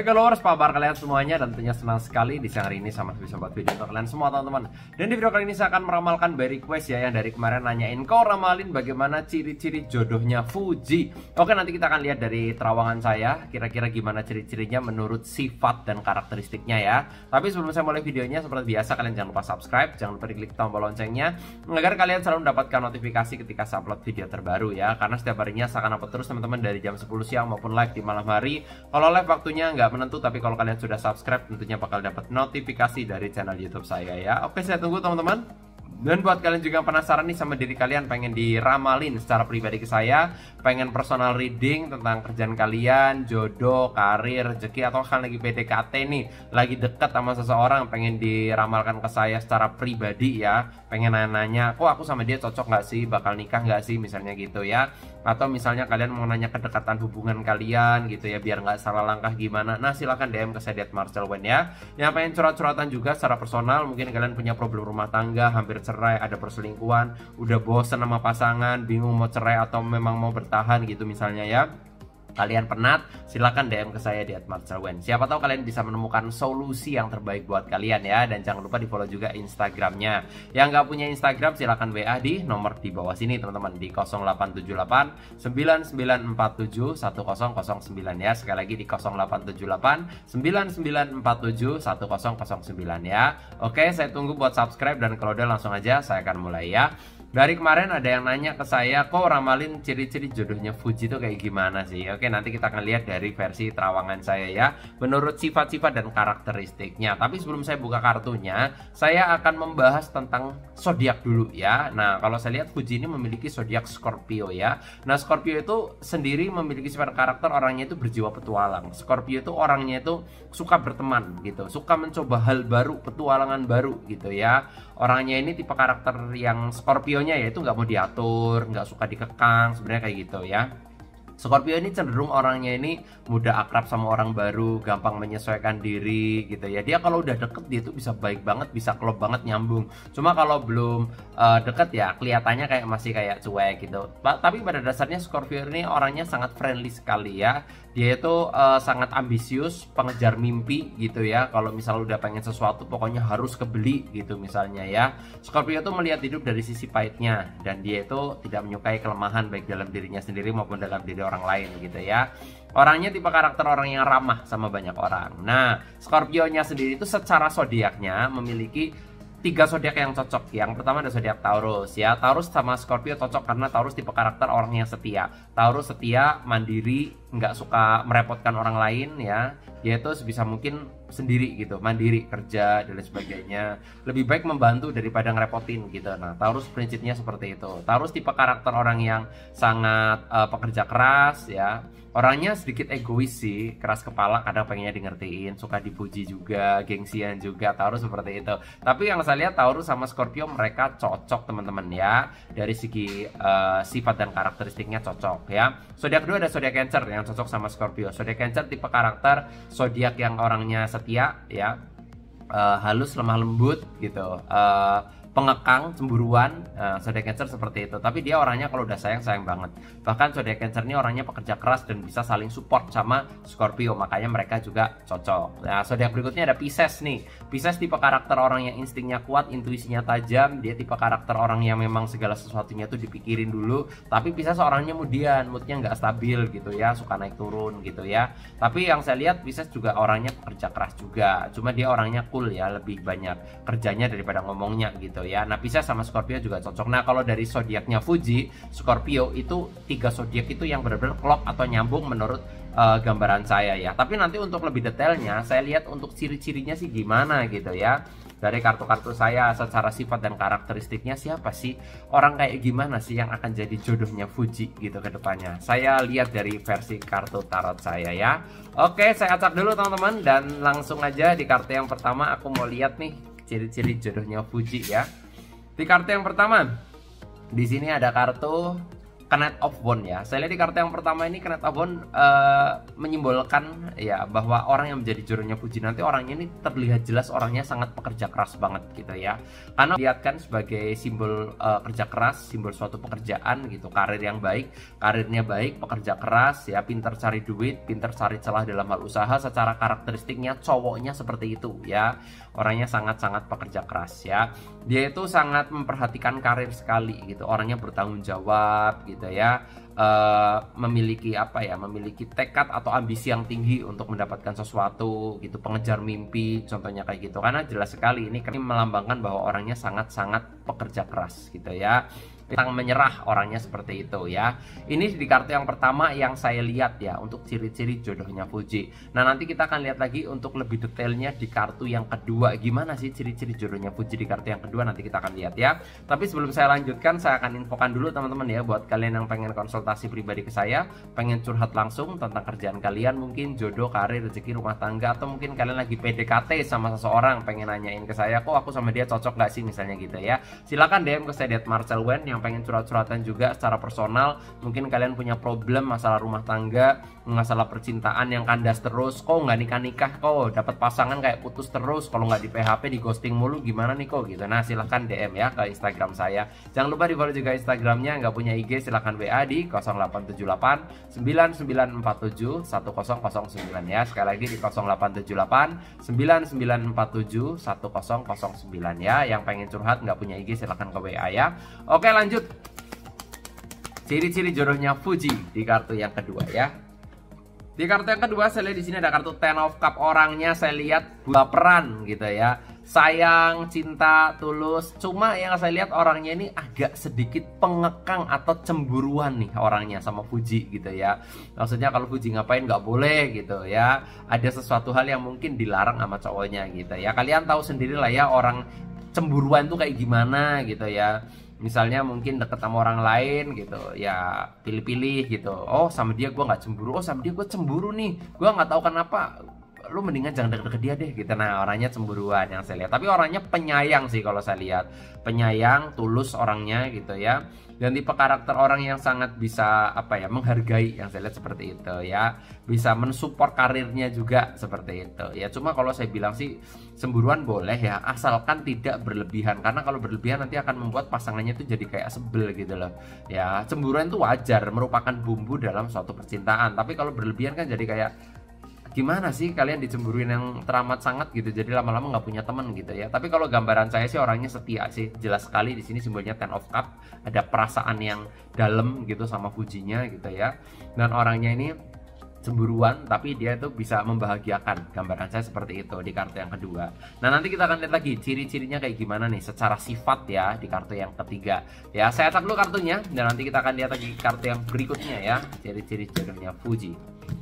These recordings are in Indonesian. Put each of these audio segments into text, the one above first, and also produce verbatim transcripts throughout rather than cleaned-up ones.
Baik followers, apa kabar kalian semuanya? Dan tentunya senang sekali di siang hari ini sama bisa buat video untuk kalian semua teman-teman. Dan di video kali ini saya akan meramalkan by request ya, yang dari kemarin nanyain kau ramalin bagaimana ciri-ciri jodohnya Fuji. Oke, nanti kita akan lihat dari terawangan saya kira-kira gimana ciri-cirinya menurut sifat dan karakteristiknya ya. Tapi sebelum saya mulai videonya, seperti biasa kalian jangan lupa subscribe, jangan lupa diklik tombol loncengnya agar kalian selalu mendapatkan notifikasi ketika saya upload video terbaru ya. Karena setiap harinya saya akan upload terus teman-teman, dari jam sepuluh siang maupun live di malam hari. Kalau live waktunya nggak menentu, tapi kalau kalian sudah subscribe tentunya bakal dapat notifikasi dari channel YouTube saya ya. Oke, saya tunggu teman-teman. Dan buat kalian juga yang penasaran nih sama diri kalian, pengen diramalin secara pribadi ke saya, pengen personal reading tentang kerjaan kalian, jodoh, karir, rezeki, atau kan lagi P D K T nih, lagi deket sama seseorang, pengen diramalkan ke saya secara pribadi ya, pengen nanya-nanya, kok aku sama dia cocok nggak sih, bakal nikah nggak sih, misalnya gitu ya. Atau misalnya kalian mau nanya kedekatan hubungan kalian gitu ya, biar nggak salah langkah gimana, nah silahkan D M ke saya di at marcel wen ya. Yang pengen curhat-curhatan juga secara personal, mungkin kalian punya problem rumah tangga, hampir cerai, ada perselingkuhan, udah bosen sama pasangan, bingung mau cerai atau memang mau bertahan gitu misalnya ya, kalian penat, silakan D M ke saya di at marcel wen. Siapa tahu kalian bisa menemukan solusi yang terbaik buat kalian ya. Dan jangan lupa di follow juga Instagramnya. Yang nggak punya Instagram silahkan W A di nomor di bawah sini teman-teman, di nol delapan tujuh delapan sembilan sembilan empat tujuh satu nol nol sembilan ya. Sekali lagi di nol delapan tujuh delapan sembilan sembilan empat tujuh satu nol nol sembilan ya. Oke, saya tunggu buat subscribe, dan kalau udah langsung aja saya akan mulai ya. Dari kemarin ada yang nanya ke saya, kok ramalin ciri-ciri jodohnya Fuji itu kayak gimana sih? Oke, nanti kita akan lihat dari versi terawangan saya ya, menurut sifat-sifat dan karakteristiknya. Tapi sebelum saya buka kartunya, saya akan membahas tentang zodiak dulu ya. Nah, kalau saya lihat Fuji ini memiliki zodiak Scorpio ya. Nah, Scorpio itu sendiri memiliki sifat karakter orangnya itu berjiwa petualang. Scorpio itu orangnya itu suka berteman gitu, suka mencoba hal baru, petualangan baru gitu ya. Orangnya ini tipe karakter yang Scorpio-nya yaitu nggak mau diatur, nggak suka dikekang, sebenarnya kayak gitu ya. Scorpio ini cenderung orangnya ini mudah akrab sama orang baru, gampang menyesuaikan diri gitu ya. Dia kalau udah deket dia tuh bisa baik banget, bisa klop banget, nyambung. Cuma kalau belum uh, deket ya kelihatannya kayak masih kayak cuek gitu. Ba tapi pada dasarnya Scorpio ini orangnya sangat friendly sekali ya. Dia itu uh, sangat ambisius, pengejar mimpi gitu ya. Kalau misalnya udah pengen sesuatu pokoknya harus kebeli gitu misalnya ya. Scorpio itu melihat hidup dari sisi pahitnya, dan dia itu tidak menyukai kelemahan baik dalam dirinya sendiri maupun dalam diri orang lain gitu ya. Orangnya tipe karakter orang yang ramah sama banyak orang. Nah, Scorpio-nya sendiri itu secara zodiaknya memiliki tiga zodiak yang cocok. Yang pertama ada zodiak Taurus ya. Taurus sama Scorpio cocok karena Taurus tipe karakter orang yang setia. Taurus setia, mandiri, nggak suka merepotkan orang lain ya. Dia itu sebisa mungkin sendiri gitu, mandiri, kerja dan lain sebagainya. Lebih baik membantu daripada ngerepotin gitu. Nah, Taurus prinsipnya seperti itu. Taurus tipe karakter orang yang sangat uh, pekerja keras ya. Orangnya sedikit egois sih, keras kepala, kadang pengennya di ngertiin, suka dipuji juga, gengsian juga. Taurus seperti itu. Tapi yang saya lihat Taurus sama Scorpio mereka cocok teman-teman ya. Dari segi uh, sifat dan karakteristiknya cocok ya. Zodiak kedua ada zodiak Cancer yang cocok sama Scorpio. Zodiak Cancer tipe karakter zodiak yang orangnya setia ya, uh, halus, lemah lembut gitu, uh, pengekang, cemburuan. uh, zodiak Cancer seperti itu. Tapi dia orangnya kalau udah sayang sayang banget. Bahkan zodiak Cancer ini orangnya pekerja keras dan bisa saling support sama Scorpio, makanya mereka juga cocok. Nah, zodiak berikutnya ada Pisces nih. Pisces tipe karakter orang yang instingnya kuat, intuisinya tajam. Dia tipe karakter orang yang memang segala sesuatunya tuh dipikirin dulu. Tapi Pisces orangnya kemudian moodnya nggak stabil gitu ya, suka naik turun gitu ya. Tapi yang saya lihat Pisces juga orangnya pekerja keras juga. Cuma dia orangnya cool ya, lebih banyak kerjanya daripada ngomongnya gitu ya. Nah, Pisces sama Scorpio juga cocok. Nah, kalau dari zodiaknya Fuji, Scorpio itu tiga zodiak itu yang benar-benar klop atau nyambung menurut uh, gambaran saya ya. Tapi nanti untuk lebih detailnya saya lihat untuk ciri-cirinya sih gimana gitu ya. Dari kartu-kartu saya secara sifat dan karakteristiknya, siapa sih orang kayak gimana sih yang akan jadi jodohnya Fuji gitu ke depannya. Saya lihat dari versi kartu tarot saya ya. Oke, saya acak dulu teman-teman, dan langsung aja di kartu yang pertama aku mau lihat nih ciri-ciri jodohnya Fuji ya. Di kartu yang pertama, di sini ada kartu Knight of Wands ya. Saya lihat di kartu yang pertama ini Knight of Wands uh, menyimbolkan ya bahwa orang yang menjadi jodohnya Fuji nanti orangnya ini terlihat jelas orangnya sangat pekerja keras banget gitu ya. Karena dilihatkan sebagai simbol uh, kerja keras, simbol suatu pekerjaan gitu, karir yang baik, karirnya baik, pekerja keras ya, pintar cari duit, pintar cari celah dalam hal usaha. Secara karakteristiknya cowoknya seperti itu ya. Orangnya sangat-sangat pekerja keras ya. Dia itu sangat memperhatikan karir sekali gitu. Orangnya bertanggung jawab gitu ya, uh, memiliki apa ya, memiliki tekad atau ambisi yang tinggi untuk mendapatkan sesuatu gitu, pengejar mimpi contohnya kayak gitu. Karena jelas sekali ini melambangkan bahwa orangnya sangat-sangat pekerja keras gitu ya, tentang menyerah orangnya seperti itu ya. Ini di kartu yang pertama yang saya lihat ya untuk ciri-ciri jodohnya Fuji. Nah nanti kita akan lihat lagi untuk lebih detailnya di kartu yang kedua, gimana sih ciri-ciri jodohnya Fuji di kartu yang kedua, nanti kita akan lihat ya. Tapi sebelum saya lanjutkan, saya akan infokan dulu teman-teman ya, buat kalian yang pengen konsultasi pribadi ke saya, pengen curhat langsung tentang kerjaan kalian, mungkin jodoh, karir, rezeki, rumah tangga, atau mungkin kalian lagi P D K T sama seseorang, pengen nanyain ke saya, kok aku sama dia cocok gak sih misalnya gitu ya, silakan D M ke saya di Marcel Wen. Yang pengen curhat-curhatan juga secara personal, mungkin kalian punya problem masalah rumah tangga, masalah percintaan yang kandas terus, kok nggak nikah-nikah, kok dapat pasangan kayak putus terus, kalau nggak di P H P di ghosting mulu, gimana nih kok gitu. Nah silahkan D M ya ke Instagram saya. Jangan lupa di follow juga Instagramnya. Nggak punya I G silahkan W A di nol delapan tujuh delapan sembilan sembilan empat tujuh satu nol nol sembilan ya. Sekali lagi di nol delapan tujuh delapan sembilan sembilan empat tujuh satu nol nol sembilan ya. Yang pengen curhat nggak punya I G silahkan ke W A ya. Oke lanjut, ciri-ciri jodohnya Fuji di kartu yang kedua ya. Di kartu yang kedua saya lihat di sini ada kartu Ten of Cup. Orangnya saya lihat baperan gitu ya, sayang, cinta, tulus. Cuma yang saya lihat orangnya ini agak sedikit pengekang atau cemburuan nih orangnya sama Fuji gitu ya. Maksudnya kalau Fuji ngapain nggak boleh gitu ya, ada sesuatu hal yang mungkin dilarang sama cowoknya gitu ya. Kalian tahu sendiri lah ya orang cemburuan tuh kayak gimana gitu ya. Misalnya mungkin deket sama orang lain gitu ya, pilih-pilih gitu, oh sama dia gue nggak cemburu, oh sama dia gue cemburu nih, gue nggak tahu kenapa, lu mendingan jangan deket-deket dia deh gitu. Nah orangnya cemburuan yang saya lihat, tapi orangnya penyayang sih kalau saya lihat, penyayang, tulus orangnya gitu ya. Dan tipe karakter orang yang sangat bisa apa ya, menghargai, yang saya lihat seperti itu ya, bisa mensupport karirnya juga seperti itu ya. Cuma kalau saya bilang sih cemburuan boleh ya, asalkan tidak berlebihan, karena kalau berlebihan nanti akan membuat pasangannya itu jadi kayak sebel gitu loh ya. Cemburuan itu wajar, merupakan bumbu dalam suatu percintaan, tapi kalau berlebihan kan jadi kayak gimana sih kalian dicemburuin yang teramat sangat gitu, jadi lama-lama nggak punya teman gitu ya. Tapi kalau gambaran saya sih orangnya setia sih, jelas sekali di sini simbolnya Ten of Cup, ada perasaan yang dalam gitu sama Fujinya gitu ya. Dan orangnya ini cemburuan tapi dia tuh bisa membahagiakan, gambaran saya seperti itu di kartu yang kedua. Nah nanti kita akan lihat lagi ciri-cirinya kayak gimana nih secara sifat ya di kartu yang ketiga ya. Saya tag dulu kartunya dan nanti kita akan lihat lagi kartu yang berikutnya ya, ciri-ciri jodohnya Fuji.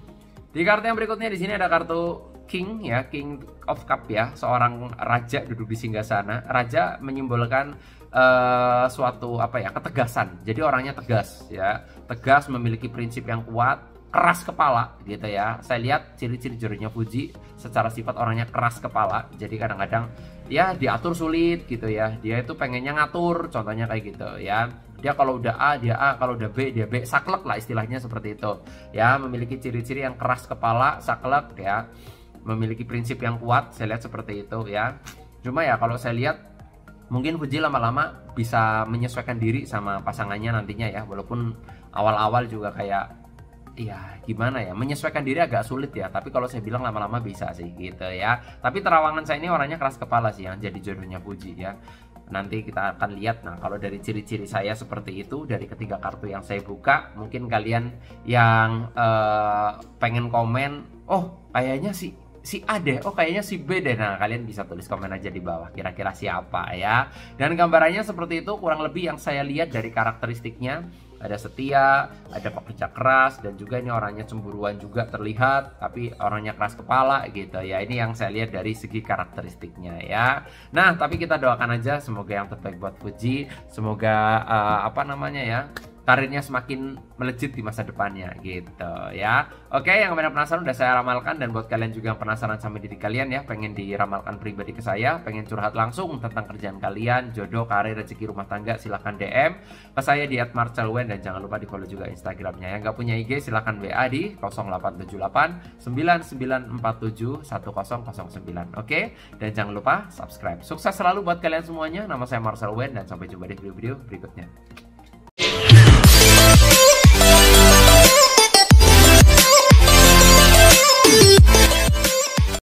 Di kartu yang berikutnya di sini ada kartu King ya, King of Cup ya, seorang raja duduk di singgasana. Raja menyimbolkan uh, suatu apa ya, ketegasan. Jadi orangnya tegas ya, tegas, memiliki prinsip yang kuat, keras kepala gitu ya. Saya lihat ciri-ciri jodohnya Fuji secara sifat orangnya keras kepala. Jadi kadang-kadang ya diatur sulit gitu ya. Dia itu pengennya ngatur, contohnya kayak gitu ya. Dia kalau udah A dia A, kalau udah B dia B, saklek lah istilahnya seperti itu ya. Memiliki ciri-ciri yang keras kepala, saklek ya, memiliki prinsip yang kuat, saya lihat seperti itu ya. Cuma ya kalau saya lihat mungkin Fuji lama-lama bisa menyesuaikan diri sama pasangannya nantinya ya, walaupun awal-awal juga kayak ya gimana ya, menyesuaikan diri agak sulit ya, tapi kalau saya bilang lama-lama bisa sih gitu ya. Tapi terawangan saya ini orangnya keras kepala sih yang jadi jodohnya Fuji ya. Nanti kita akan lihat. Nah kalau dari ciri-ciri saya seperti itu dari ketiga kartu yang saya buka, mungkin kalian yang uh, pengen komen, oh kayaknya si si A deh, oh kayaknya si B deh. Nah kalian bisa tulis komen aja di bawah kira-kira siapa ya. Dan gambarannya seperti itu kurang lebih yang saya lihat dari karakteristiknya. Ada setia, ada pekerja keras, dan juga ini orangnya cemburuan juga terlihat, tapi orangnya keras kepala gitu ya. Ini yang saya lihat dari segi karakteristiknya ya. Nah tapi kita doakan aja semoga yang terbaik buat Fuji, semoga uh, apa namanya ya, karirnya semakin melejit di masa depannya gitu ya. Oke, yang kalian penasaran udah saya ramalkan, dan buat kalian juga yang penasaran sama diri kalian ya, pengen diramalkan pribadi ke saya, pengen curhat langsung tentang kerjaan kalian, jodoh, karir, rezeki, rumah tangga, silahkan D M ke saya di et marcel wen, dan jangan lupa di follow juga Instagramnya. Yang gak punya I G silahkan W A di nol delapan tujuh delapan sembilan sembilan empat tujuh satu nol nol sembilan. Oke, dan jangan lupa subscribe. Sukses selalu buat kalian semuanya. Nama saya Marcel Wen, dan sampai jumpa di video-video berikutnya.